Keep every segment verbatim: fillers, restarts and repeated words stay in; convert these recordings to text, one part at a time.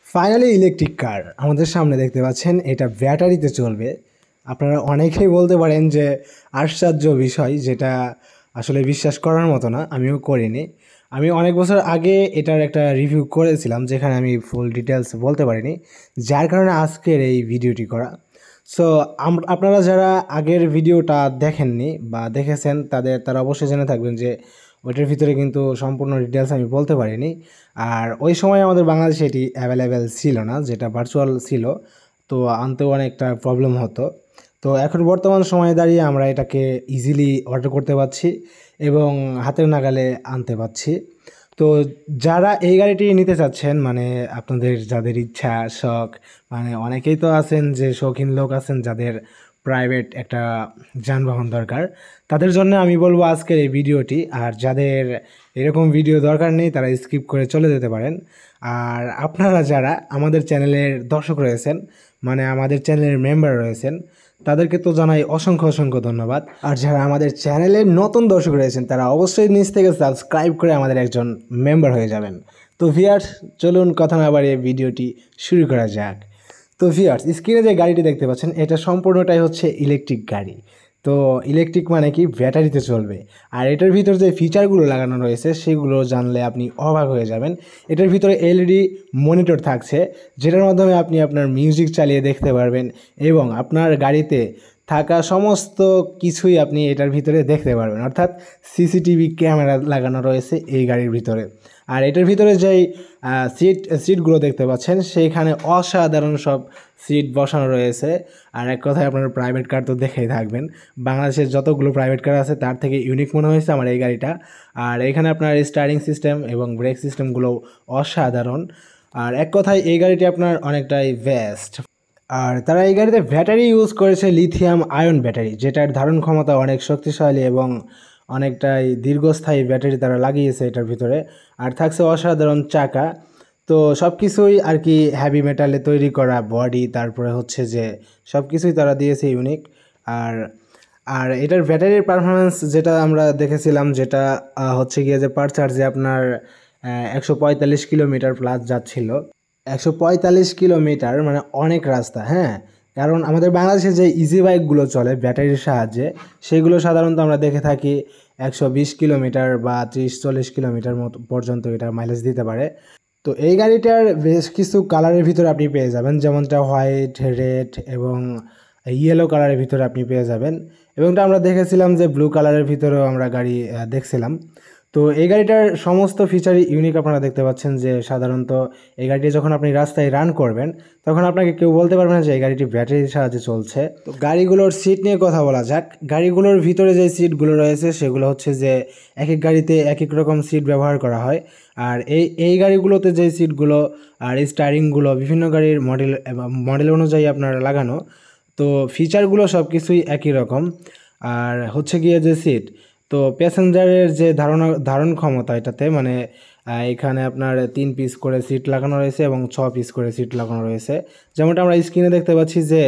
Finally electric কার আমাদের সামনে দেখতে পাচ্ছেন। এটা ব্যাটারিতে চলবে। আপনারা অনেকেই বলতে পারেন যে আশ্চর্য বিষয়, যেটা আসলে বিশ্বাস করার মতো না। আমিও করিনি। আমি অনেক বছর আগে এটার একটা রিভিউ করেছিলাম, যেখানে আমি ফুল ডিটেলস বলতে পারিনি, যার কারণে আজকের এই ভিডিওটি করা। সো আপনারা যারা আগের ভিডিওটা দেখেননি বা দেখেছেন, তাদের তারা অবশ্যই জেনে থাকবেন যে ওইটার ভিতরে কিন্তু সম্পূর্ণ ডিটেলস আমি বলতে পারিনি। আর ওই সময় আমাদের বাংলাদেশে এটি অ্যাভেলেবেল ছিল না, যেটা ভার্চুয়াল ছিল, তো আনতেও অনেকটা প্রবলেম হতো। তো এখন বর্তমান সময়ে দাঁড়িয়ে আমরা এটাকে ইজিলি অর্ডার করতে পারছি এবং হাতের নাগালে আনতে পারছি। তো যারা এই গাড়িটি নিতে চাচ্ছেন, মানে আপনাদের যাদের ইচ্ছা শখ, মানে অনেকেই তো আছেন যে শৌখিন লোক আছেন যাদের প্রাইভেট একটা যানবাহন দরকার, তাদের জন্য আমি বলবো আজকের এই ভিডিওটি। আর যাদের এরকম ভিডিও দরকার নেই তারা স্কিপ করে চলে যেতে পারেন। আর আপনারা যারা আমাদের চ্যানেলের দর্শক রয়েছেন, মানে আমাদের চ্যানেলের মেম্বার রয়েছেন, তাদেরকে তো জানাই অসংখ্য অসংখ্য ধন্যবাদ। আর যারা আমাদের চ্যানেলের নতুন দর্শক রয়েছেন, তারা অবশ্যই নিচ থেকে সাবস্ক্রাইব করে আমাদের একজন মেম্বার হয়ে যাবেন। তো ভিউয়ার্স, চলুন কথা না বাড়িয়ে ভিডিওটি শুরু করা যাক। তো ভিউয়ার্স, স্ক্রিনে যে গাড়িটি দেখতে পাচ্ছেন, এটা সম্পূর্ণটাই হচ্ছে ইলেকট্রিক গাড়ি। তো ইলেকট্রিক মানে কি, ব্যাটারিতে চলবে। আর এটার ভিতর যে ফিচারগুলো লাগানো রয়েছে সেগুলো জানলে আপনি অবাক হয়ে যাবেন। এটার ভিতরে এলইডি মনিটর থাকছে, যেটার মাধ্যমে আপনি আপনার মিউজিক চালিয়ে দেখতে পারবেন এবং আপনার গাড়িতে থাকা সমস্ত কিছুই আপনি এটার ভিতরে দেখতে পারবেন। অর্থাৎ সিসিটিভি ক্যামেরা লাগানো রয়েছে এই গাড়ির ভিতরে। আর এটার ভিতরে যেই সিট সিটগুলো দেখতে পাচ্ছেন, সেইখানে অসাধারণ সব সিট বসানো রয়েছে। আর এক কথায় আপনার প্রাইভেট কার তো দেখেই থাকবেন, বাংলাদেশের যতগুলো প্রাইভেট কার আছে তার থেকে ইউনিক মনে হয়েছে আমার এই গাড়িটা। আর এখানে আপনার স্টারিং সিস্টেম এবং ব্রেক সিস্টেমগুলো অসাধারণ। আর এক কথায় এই গাড়িটি আপনার অনেকটাই বেস্ট। আর তারা এই গাড়িতে ব্যাটারি ইউজ করেছে লিথিয়াম আয়ন ব্যাটারি, যেটার ধারণ ক্ষমতা অনেক শক্তিশালী এবং অনেকটাই দীর্ঘস্থায়ী ব্যাটারি তারা লাগিয়েছে এটার ভিতরে। আর থাকছে অসাধারণ চাকা। তো সব কিছুই আর কি হ্যাভি মেটালে তৈরি করা বডি, তারপরে হচ্ছে যে সব কিছুই তারা দিয়েছে ইউনিক। আর আর এটার ব্যাটারির পারফরমেন্স যেটা আমরা দেখেছিলাম, যেটা হচ্ছে গিয়ে যে পার চার্জে আপনার একশো পঁয়তাল্লিশ কিলোমিটার প্লাস যাচ্ছিল। একশো পঁয়তাল্লিশ কিলোমিটার মানে অনেক রাস্তা, হ্যাঁ। কারণ আমাদের বাংলাদেশে যে ইজি বাইকগুলো চলে ব্যাটারির সাহায্যে, সেগুলো সাধারণত আমরা দেখে থাকি একশো বিশ কিলোমিটার বা ত্রিশ চল্লিশ কিলোমিটার মতো পর্যন্ত এটা মাইলেজ দিতে পারে। তো এই গাড়িটার বেশ কিছু কালারের ভিতরে আপনি পেয়ে যাবেন, যেমনটা হোয়াইট, রেড এবং ইয়েলো কালারের ভিতরে আপনি পেয়ে যাবেন। এবংটা আমরা দেখেছিলাম যে ব্লু কালারের ভিতরেও আমরা গাড়ি দেখছিলাম। তো এই গাড়িটার সমস্ত ফিচারই ইউনিক। আপনারা দেখতে পাচ্ছেন যে সাধারণত এই গাড়িটি যখন আপনি রাস্তায় রান করবেন, তখন আপনাকে কেউ বলতে পারবে না যে এই গাড়িটি ব্যাটারির সাহায্যে চলছে। তো গাড়িগুলোর সিট নিয়ে কথা বলা যাক। গাড়িগুলোর ভিতরে যে সিটগুলো রয়েছে সেগুলো হচ্ছে যে এক এক গাড়িতে এক এক রকম সিট ব্যবহার করা হয়। আর এই এই গাড়িগুলোতে যে সিটগুলো আর স্টারিংগুলো বিভিন্ন গাড়ির মডেল মডেল অনুযায়ী আপনার লাগানো। তো ফিচারগুলো সব কিছুই একই রকম। আর হচ্ছে গিয়ে যে সিট, তো প্যাসেঞ্জারের যে ধারণা ধারণ ক্ষমতা এটাতে, মানে এখানে আপনার তিন পিস করে সিট লাগানো রয়েছে এবং ছ পিস করে সিট লাগানো রয়েছে। যেমনটা আমরা স্ক্রিনে দেখতে পাচ্ছি যে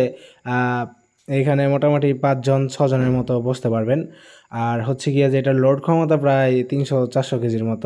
এখানে মোটামুটি পাঁচজন ছজনের মতো বসতে পারবেন। আর হচ্ছে গিয়ে যে এটার লোড ক্ষমতা প্রায় তিনশো চারশো কেজির মতো।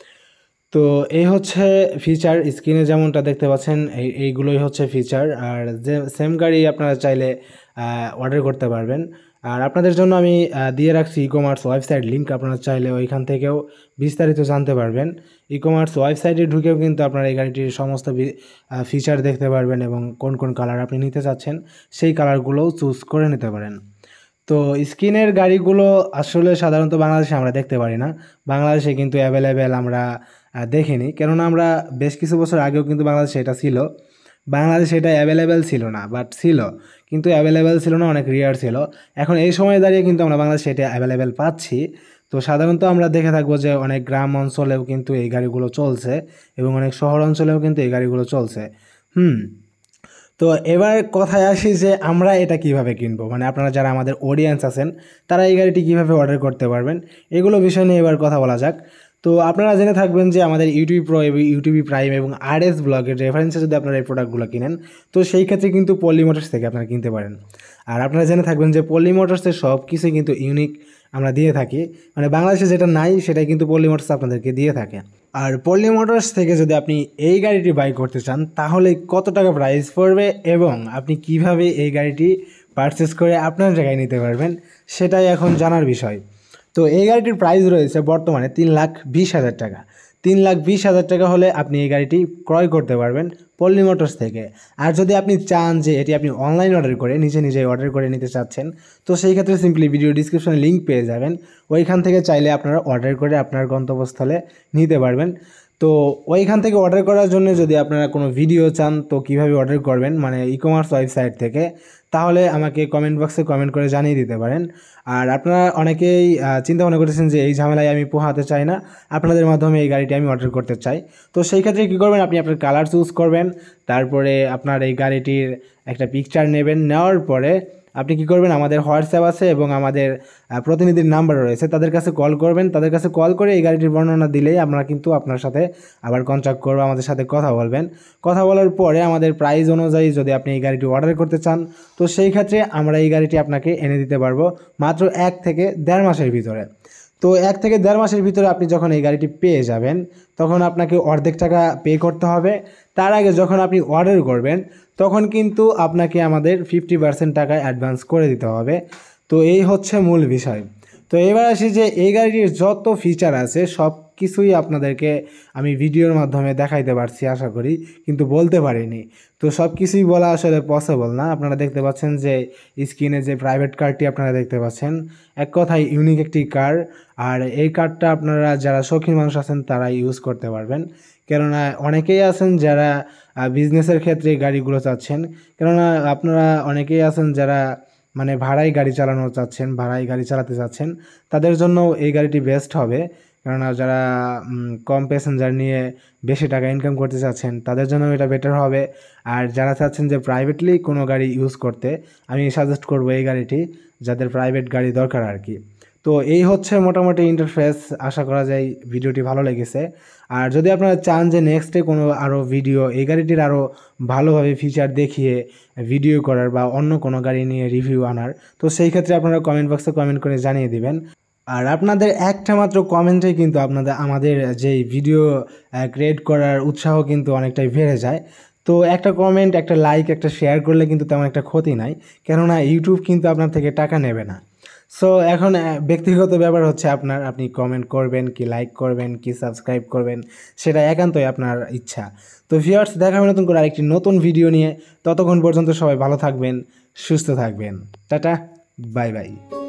তো এই হচ্ছে ফিচার, স্ক্রিনে যেমনটা দেখতে পাচ্ছেন এই এইগুলোই হচ্ছে ফিচার। আর যে সেম গাড়ি আপনারা চাইলে অর্ডার করতে পারবেন। আর আপনাদের জন্য আমি দিয়ে রাখছি ই কমার্স ওয়েবসাইট লিঙ্ক, আপনারা চাইলে ওইখান থেকেও বিস্তারিত জানতে পারবেন। ই কমার্স ওয়েবসাইটে ঢুকেও কিন্তু আপনারা এই গাড়িটির সমস্ত ফিচার দেখতে পারবেন এবং কোন কোন কালার আপনি নিতে চাচ্ছেন সেই কালারগুলোও চুজ করে নিতে পারেন। তো স্ক্রিনের গাড়িগুলো আসলে সাধারণত বাংলাদেশে আমরা দেখতে পারি না। বাংলাদেশে কিন্তু অ্যাভেলেবেল আমরা দেখিনি, কেননা আমরা বেশ কিছু বছর আগেও কিন্তু বাংলাদেশে এটা ছিল। বাংলাদেশে এটা অ্যাভেলেবেল ছিল না, বাট ছিল, কিন্তু অ্যাভেলেবেল ছিল না, অনেক রেয়ার ছিল। এখন এই সময়ে দাঁড়িয়ে কিন্তু আমরা বাংলাদেশে এটা অ্যাভেলেবেল পাচ্ছি। তো সাধারণত আমরা দেখে থাকবো যে অনেক গ্রাম অঞ্চলেও কিন্তু এই গাড়িগুলো চলছে এবং অনেক শহর অঞ্চলেও কিন্তু এই গাড়িগুলো চলছে। হুম তো এবার কথায় আসি যে আমরা এটা কিভাবে কিনবো, মানে আপনারা যারা আমাদের অডিয়েন্স আছেন তারা এই গাড়িটি কীভাবে অর্ডার করতে পারবেন, এগুলো বিষয় নিয়ে এবার কথা বলা যাক। তো আপনারা জেনে থাকবেন যে আমাদের uTvPro এবং uTv প্রাইম এবং আর এস ব্লগের রেফারেন্সে যদি আপনারা এই প্রোডাক্টগুলো কিনেন, তো সেই ক্ষেত্রে কিন্তু পল্লী মোটরস থেকে আপনারা কিনতে পারেন। আর আপনারা জেনে থাকবেন যে পল্লী মোটরসের সব কিছুই কিন্তু ইউনিক আমরা দিয়ে থাকি, মানে বাংলাদেশে যেটা নাই সেটাই কিন্তু পল্লী মোটরস আপনাদেরকে দিয়ে থাকে। আর পল্লী মোটরস থেকে যদি আপনি এই গাড়িটি বাই করতে চান তাহলে কত টাকা প্রাইস পড়বে এবং আপনি কিভাবে এই গাড়িটি পারচেস করে আপনার জায়গায় নিতে পারবেন সেটাই এখন জানার বিষয়। তো এই গাড়িটির প্রাইস রয়েছে বর্তমানে তিন লাখ বিশ হাজার টাকা। তিন লাখ বিশ হাজার টাকা হলে আপনি এই গাড়িটি ক্রয় করতে পারবেন পল্লী মোটরস থেকে। আর যদি আপনি চান যে এটি আপনি অনলাইন অর্ডার করে নিজে নিজেই অর্ডার করে নিতে চাচ্ছেন তো সেই ক্ষেত্রে সিম্পলি ভিডিও ডিসক্রিপশনে লিঙ্ক পেয়ে যাবেন, ওইখান থেকে চাইলে আপনারা অর্ডার করে আপনার গন্তব্যস্থলে নিতে পারবেন। তো ওইখান থেকে অর্ডার করার জন্য যদি আপনারা কোনো ভিডিও চান তো কীভাবে অর্ডার করবেন মানে ই কমার্স ওয়েবসাইট থেকে, তাহলে আমাকে কমেন্ট বক্সে কমেন্ট করে জানিয়ে দিতে পারেন। আর আপনারা অনেকেই চিন্তা ভাবনা করতেছেন যে এই ঝামেলায় আমি পোহাতে চাই না, আপনাদের মাধ্যমে এই গাড়িটি আমি অর্ডার করতে চাই। তো সেই ক্ষেত্রে কী করবেন, আপনি আপনার কালার চুজ করবেন, তারপরে আপনার এই গাড়িটির একটা পিকচার নেবেন, নেওয়ার পরে আপনি কী করবেন, আমাদের হোয়াটসঅ্যাপ আছে এবং আমাদের প্রতিনিধির নাম্বার রয়েছে, তাদের কাছে কল করবেন। তাদের কাছে কল করে এই গাড়িটির বর্ণনা দিলেই আমরা কিন্তু আপনার সাথে আবার কন্ট্যাক্ট করবো, আমাদের সাথে কথা বলবেন। কথা বলার পরে আমাদের প্রাইস অনুযায়ী যদি আপনি এই গাড়িটি অর্ডার করতে চান তো সেই ক্ষেত্রে আমরা এই গাড়িটি আপনাকে এনে দিতে পারবো মাত্র এক থেকে দেড় মাসের ভিতরে। তো এক থেকে দেড় মাসের ভিতরে আপনি যখন এই গাড়িটি পেয়ে যাবেন তখন আপনাকে অর্ধেক টাকা পে করতে হবে। তার আগে যখন আপনি অর্ডার করবেন তখন কিন্তু আপনাকে আমাদের ফিফটি পার্সেন্ট টাকা অ্যাডভান্স করে দিতে হবে। তো এই হচ্ছে মূল বিষয়। তো এবার আসি যে এই গাড়িটির যত ফিচার আছে সব কিছুই আপনাদেরকে আমি ভিডিওর মাধ্যমে দেখাইতে পারছি আশা করি, কিন্তু বলতে পারিনি। তো সব কিছুই বলা আসলে পসিবল না। আপনারা দেখতে পাচ্ছেন যে স্ক্রিনে যে প্রাইভেট কারটি আপনারা দেখতে পাচ্ছেন, এক কথায় ইউনিক একটি কার। আর এই কারটা আপনারা যারা শৌখিন মানুষ আছেন তারা ইউজ করতে পারবেন, কেননা অনেকেই আছেন যারা বিজনেসের ক্ষেত্রে গাড়িগুলো চাচ্ছেন, কেননা আপনারা অনেকেই আছেন যারা মানে ভাড়ায় গাড়ি চালানো চাচ্ছেন, ভাড়ায় গাড়ি চালাতে চাচ্ছেন, তাদের জন্য এই গাড়িটি বেস্ট হবে। কেননা যারা কম প্যাসেঞ্জার নিয়ে বেশি টাকা ইনকাম করতে চাচ্ছেন তাদের জন্য এটা বেটার হবে। আর যারা চাচ্ছেন যে প্রাইভেটলি কোনো গাড়ি ইউজ করতে, আমি সাজেস্ট করব এই গাড়িটি, যাদের প্রাইভেট গাড়ি দরকার আর কি। তো এই হচ্ছে মোটামুটি ইন্টারফেস। আশা করা যায় ভিডিওটি ভালো লেগেছে। আর যদি আপনারা চান যে নেক্সটে কোনো আরও ভিডিও এই গাড়িটির আরও ভালোভাবে ফিচার দেখিয়ে ভিডিও করার বা অন্য কোনো গাড়ি নিয়ে রিভিউ আনার, তো সেই ক্ষেত্রে আপনারা কমেন্ট বক্সে কমেন্ট করে জানিয়ে দিবেন। আর আপনাদের একটা মাত্র কমেন্টে কিন্তু আপনাদের আমাদের যেই ভিডিও ক্রিয়েট করার উৎসাহ কিন্তু অনেকটাই বেড়ে যায়। তো একটা কমেন্ট, একটা লাইক, একটা শেয়ার করলে কিন্তু তেমন একটা ক্ষতি নাই, কেননা ইউটিউব কিন্তু আপনার থেকে টাকা নেবে না। সো এখন ব্যক্তিগত ব্যাপার হচ্ছে আপনার, আপনি কমেন্ট করবেন কি লাইক করবেন কি সাবস্ক্রাইব করবেন সেটা একান্তই আপনার ইচ্ছা। তো ভিউয়ার্স, দেখা হবে নতুন করে আরেকটি নতুন ভিডিও নিয়ে। ততক্ষণ পর্যন্ত সবাই ভালো থাকবেন, সুস্থ থাকবেন। Tata, bye by.